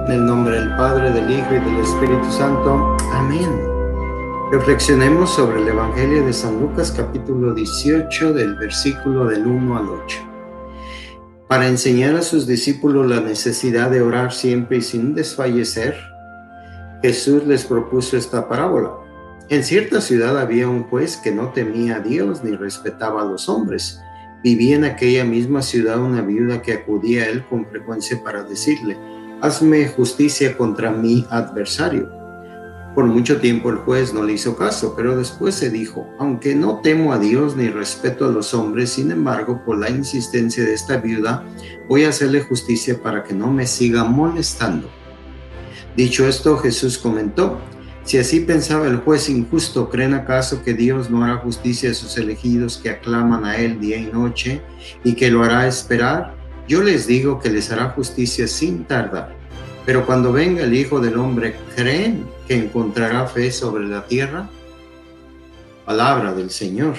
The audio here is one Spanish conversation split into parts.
En el nombre del Padre, del Hijo y del Espíritu Santo. Amén. Reflexionemos sobre el Evangelio de San Lucas, capítulo 18, del versículo del 1 al 8. Para enseñar a sus discípulos la necesidad de orar siempre y sin desfallecer, Jesús les propuso esta parábola. En cierta ciudad había un juez que no temía a Dios ni respetaba a los hombres. Vivía en aquella misma ciudad una viuda que acudía a él con frecuencia para decirle: hazme justicia contra mi adversario. Por mucho tiempo el juez no le hizo caso, pero después se dijo: aunque no temo a Dios ni respeto a los hombres, sin embargo, por la insistencia de esta viuda, voy a hacerle justicia para que no me siga molestando. Dicho esto, Jesús comentó: si así pensaba el juez injusto, ¿creen acaso que Dios no hará justicia a sus elegidos que aclaman a Él día y noche, y que lo hará esperar? Yo les digo que les hará justicia sin tardar. Pero cuando venga el Hijo del Hombre, ¿creen que encontrará fe sobre la tierra? Palabra del Señor.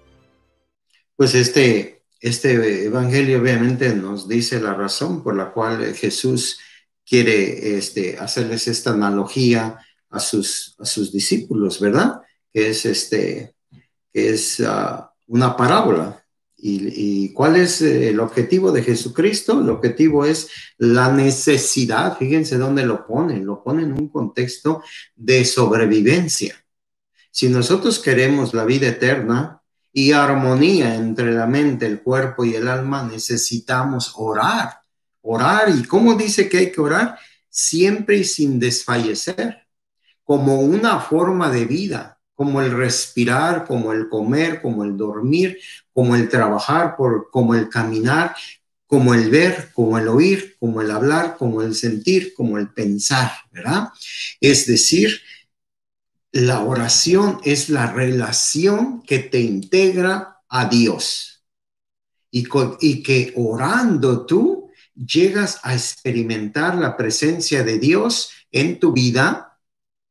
Pues este evangelio obviamente nos dice la razón por la cual Jesús quiere hacerles esta analogía a sus discípulos, ¿verdad? Que es una parábola. ¿Y cuál es el objetivo de Jesucristo? El objetivo es la necesidad. Fíjense dónde lo pone en un contexto de sobrevivencia. Si nosotros queremos la vida eterna y armonía entre la mente, el cuerpo y el alma, necesitamos orar. Orar, ¿y cómo dice que hay que orar? Siempre y sin desfallecer, como una forma de vida, como el respirar, como el comer, como el dormir, como el trabajar, como el caminar, como el ver, como el oír, como el hablar, como el sentir, como el pensar, ¿verdad? Es decir, la oración es la relación que te integra a Dios y que orando tú llegas a experimentar la presencia de Dios en tu vida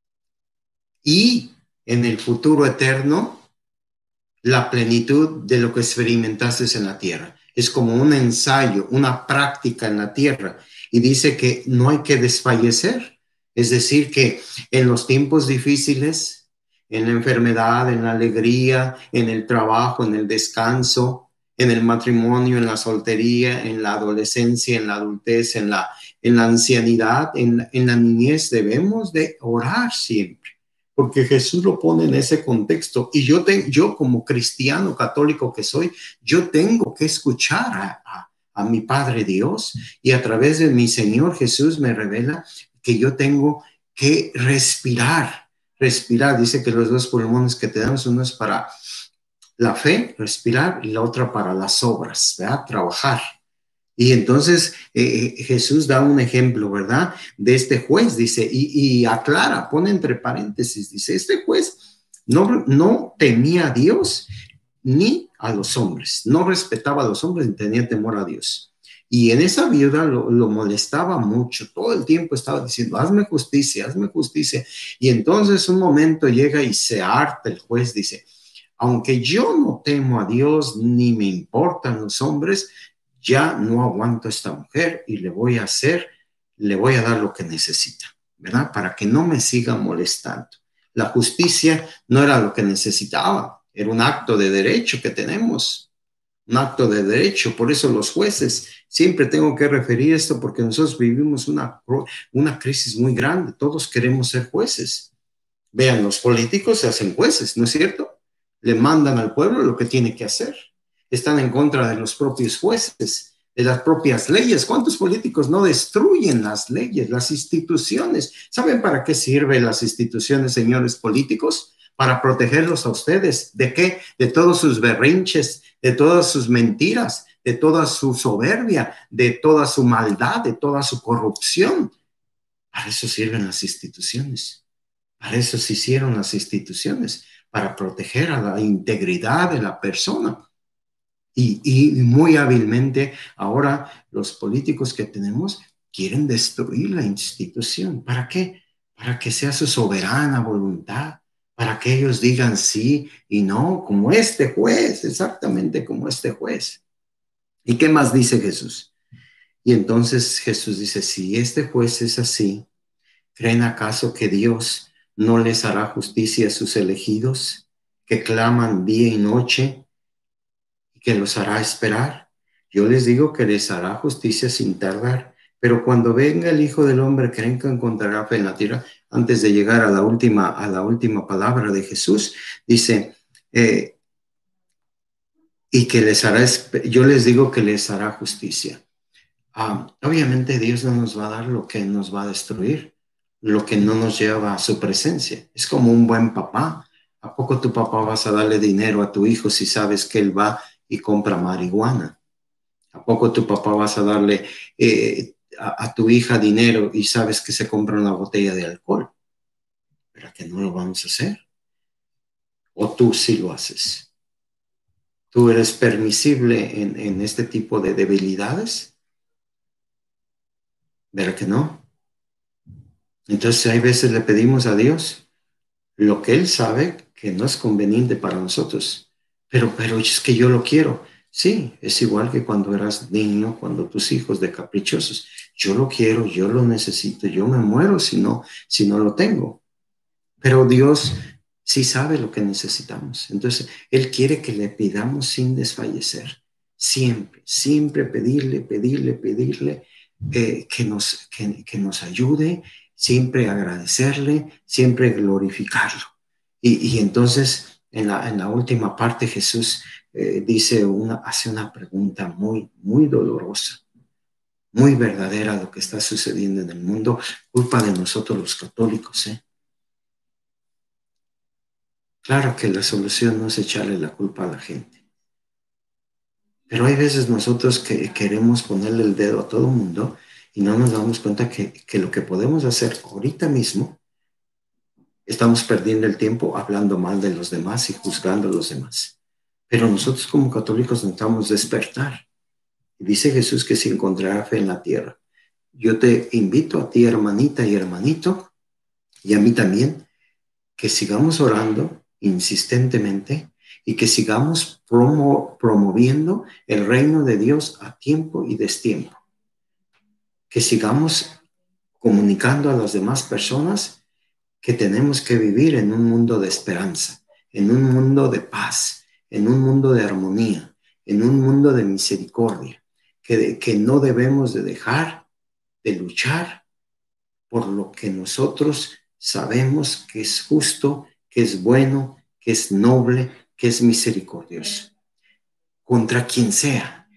y en el futuro eterno la plenitud de lo que experimentaste en la tierra. Es como un ensayo, una práctica en la tierra, y dice que no hay que desfallecer. Es decir, que en los tiempos difíciles, en la enfermedad, en la alegría, en el trabajo, en el descanso, en el matrimonio, en la soltería, en la adolescencia, en la adultez, en la ancianidad, en la niñez, debemos de orar siempre, porque Jesús lo pone en ese contexto. Y yo como cristiano católico que soy, yo tengo que escuchar a mi Padre Dios, y a través de mi Señor Jesús me revela que yo tengo que respirar. Respirar, dice que los dos pulmones que tenemos, uno es para la fe, respirar, y la otra para las obras, ¿verdad? Trabajar. Y entonces Jesús da un ejemplo, ¿verdad? De este juez, dice, y aclara, pone entre paréntesis, dice, este juez no temía a Dios ni a los hombres, no respetaba a los hombres ni tenía temor a Dios. Y en esa viuda lo molestaba mucho, todo el tiempo estaba diciendo: hazme justicia, hazme justicia. Y entonces un momento llega y se harta el juez, dice: aunque yo no temo a Dios ni me importan los hombres, ya no aguanto a esta mujer y le voy a dar lo que necesita, ¿verdad? Para que no me siga molestando. La justicia no era lo que necesitaba, era un acto de derecho que tenemos, un acto de derecho. Por eso los jueces, siempre tengo que referir esto, porque nosotros vivimos una crisis muy grande. Todos queremos ser jueces. Vean, los políticos se hacen jueces, ¿no es cierto? Le mandan al pueblo lo que tiene que hacer. Están en contra de los propios jueces, de las propias leyes. ¿Cuántos políticos no destruyen las leyes, las instituciones? ¿Saben para qué sirven las instituciones, señores políticos? Para protegerlos a ustedes. ¿De qué? De todos sus berrinches, de todas sus mentiras, de toda su soberbia, de toda su maldad, de toda su corrupción. Para eso sirven las instituciones. Para eso se hicieron las instituciones, para proteger a la integridad de la persona. Y muy hábilmente ahora los políticos que tenemos quieren destruir la institución. ¿Para qué? Para que sea su soberana voluntad, para que ellos digan sí y no, como este juez, exactamente como este juez. ¿Y qué más dice Jesús? Y entonces Jesús dice, si este juez es así, ¿creen acaso que Dios no les hará justicia a sus elegidos, que claman día y noche, y que los hará esperar? Yo les digo que les hará justicia sin tardar, pero cuando venga el Hijo del Hombre, ¿creen que encontrará fe en la tierra? Antes de llegar a la última palabra de Jesús, dice, y que yo les digo que les hará justicia. Obviamente Dios no nos va a dar lo que nos va a destruir, lo que no nos lleva a su presencia. Es como un buen papá. ¿A poco tu papá vas a darle dinero a tu hijo si sabes que él va y compra marihuana? ¿A poco tu papá vas a darle a tu hija dinero y sabes que se compra una botella de alcohol? ¿Pero que no lo vamos a hacer? ¿O tú sí lo haces? ¿Tú eres permisible en este tipo de debilidades? ¿Verdad que no? Entonces hay veces le pedimos a Dios lo que Él sabe que no es conveniente para nosotros. Pero es que yo lo quiero. Sí, es igual que cuando eras niño, cuando tus hijos de caprichosos. Yo lo quiero, yo lo necesito, yo me muero si no lo tengo. Pero Dios sí sabe lo que necesitamos. Entonces, Él quiere que le pidamos sin desfallecer. Siempre pedirle que nos ayude, siempre agradecerle, siempre glorificarlo. Y entonces, en la última parte, Jesús hace una pregunta muy, muy dolorosa, muy verdadera lo que está sucediendo en el mundo, culpa de nosotros los católicos, Claro que la solución no es echarle la culpa a la gente. Pero hay veces nosotros que queremos ponerle el dedo a todo el mundo y no nos damos cuenta que lo que podemos hacer ahorita mismo, estamos perdiendo el tiempo hablando mal de los demás y juzgando a los demás. Pero nosotros como católicos necesitamos despertar. Y dice Jesús que se encontrará fe en la tierra. Yo te invito a ti, hermanita y hermanito, y a mí también, que sigamos orando insistentemente y que sigamos promoviendo el reino de Dios a tiempo y destiempo. Que sigamos comunicando a las demás personas que tenemos que vivir en un mundo de esperanza, en un mundo de paz, en un mundo de armonía, en un mundo de misericordia, que no debemos de dejar de luchar por lo que nosotros sabemos que es justo, que es bueno, que es noble, que es misericordioso. Contra quien sea,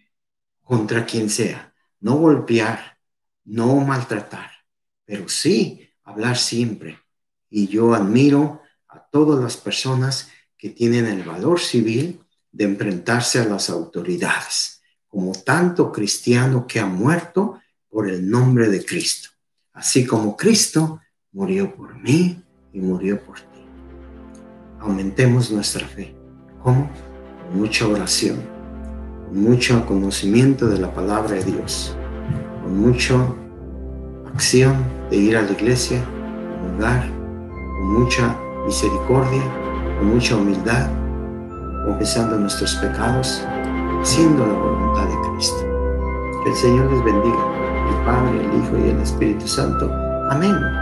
no golpear, no maltratar, pero sí hablar siempre. Y yo admiro a todas las personas que tienen el valor civil de enfrentarse a las autoridades, como tanto cristiano que ha muerto por el nombre de Cristo. Así como Cristo murió por mí y murió por ti. Aumentemos nuestra fe. ¿Cómo? Con mucha oración, con mucho conocimiento de la palabra de Dios, con mucha acción de ir a la iglesia, comulgar, con mucha misericordia, con mucha humildad, confesando nuestros pecados, haciendo la voluntad de Cristo. Que el Señor les bendiga, el Padre, el Hijo y el Espíritu Santo. Amén.